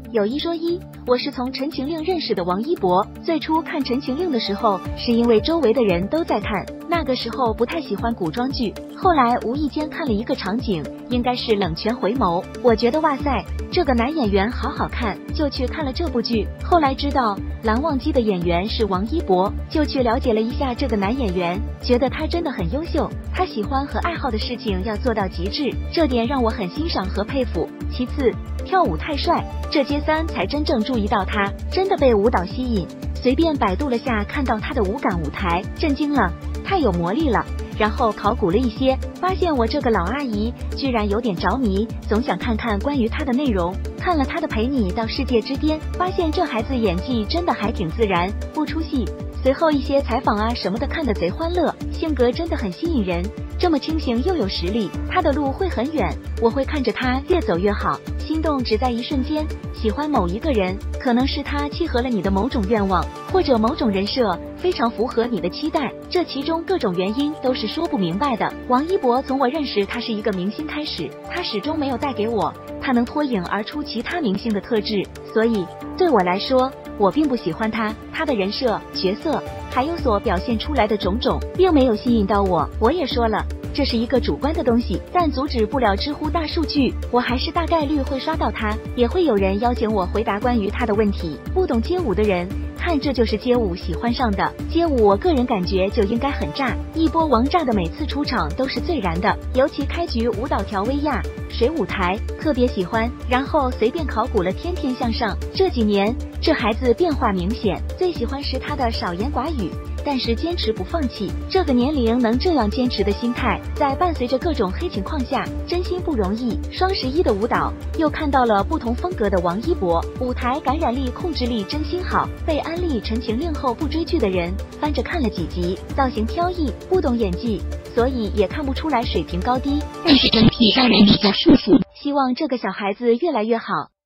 有一说一，我是从《陈情令》认识的王一博。最初看《陈情令》的时候，是因为周围的人都在看，那个时候不太喜欢古装剧。后来无意间看了一个场景，应该是冷泉回眸，我觉得哇塞，这个男演员好好看，就去看了这部剧。后来知道蓝忘机的演员是王一博，就去了解了一下这个男演员，觉得他真的很优秀，他喜欢和爱好的事情要做到极致，这点让我很欣赏和佩服。其次，跳舞太帅，这阶3才真正注意到他，真的被舞蹈吸引。随便百度了下，看到他的舞感舞台，震惊了，太有魔力了。然后考古了一些，发现我这个老阿姨居然有点着迷，总想看看关于她的内容。看了她的《陪你到世界之巅》，发现这孩子演技真的还挺自然，不出戏。随后一些采访啊什么的看得贼欢乐，性格真的很吸引人，这么清醒又有实力，他的路会很远，我会看着他越走越好。心动只在一瞬间，喜欢某一个人，可能是他契合了你的某种愿望，或者某种人设非常符合你的期待，这其中各种原因都是说不明白的。王一博从我认识他是一个明星开始，他始终没有带给我他能脱颖而出其他明星的特质，所以对我来说，我并不喜欢他的人设、角色，还有所表现出来的种种，并没有吸引到我。我也说了，这是一个主观的东西，但阻止不了知乎大数据，我还是大概率会刷到他，也会有人邀请我回答关于他的问题。不懂街舞的人看这就是街舞喜欢上的，街舞我个人感觉就应该很炸，一波王炸的每次出场都是最燃的，尤其开局舞蹈调薇娅水舞台特别喜欢。然后随便考古了天天向上，这几年这孩子变化明显，最喜欢是他的少言寡语，但是坚持不放弃，这个年龄能这样坚持的心态，在伴随着各种黑情况下，真心不容易。双11的舞蹈又看到了不同风格的王一博，舞台感染力、控制力真心好。被安利《陈情令》后不追剧的人，翻着看了几集，造型飘逸，不懂演技，所以也看不出来水平高低，但是整体让人比较舒服。希望这个小孩子越来越好。